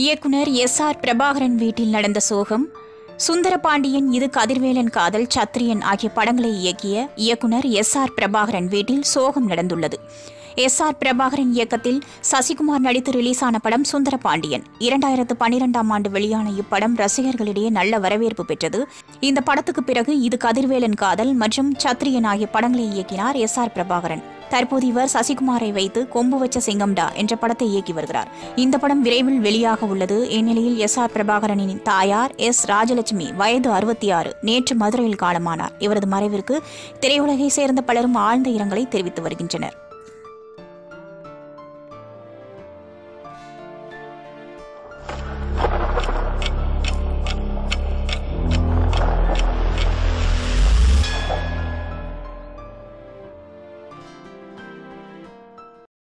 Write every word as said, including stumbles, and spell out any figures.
இயக்குனர் S R Prabhakaran வீட்டில் நடந்த சோகம், சுந்தரபாண்டியன், இது கதிர்வேலன் காதல், சத்திரியன் ஆகிய படங்களை இயக்கிய இயக்குனர் எஸ் ஆர் பிரபாகரன் வீட்டில் சோகம் நடந்துள்ளது. எஸ் ஆர் பிரபாகரன் இயக்கத்தில் சசிகுமார் நடித்து ரிலீஸான படம் சுந்தரபாண்டியன். இரண்டாயிரத்து பன்னிரெண்டாம் ஆண்டு வெளியான இப்படம் ரசிகர்களிடையே நல்ல வரவேற்பு பெற்றது. இந்த படத்துக்கு பிறகு இது கதிர்வேலன் காதல் மற்றும் சத்திரியன் ஆகிய படங்களை இயக்கினார் எஸ் ஆர் பிரபாகரன். தற்போது இவர் சசிகுமாரை வைத்து கொம்பு வச்ச சிங்கம்டா என்ற படத்தை இயக்கி வருகிறார். இந்த படம் விரைவில் வெளியாக உள்ளது. இந்நிலையில் எஸ் ஆர் பிரபாகரனின் தாயார் எஸ் ராஜலட்சுமி வயது அறுபத்தி ஆறு நேற்று மதுரையில் காலமானார். இவரது மறைவிற்கு திரையுலகை சேர்ந்த பலரும் ஆழ்ந்த இரங்கலை தெரிவித்து வருகின்றனர்.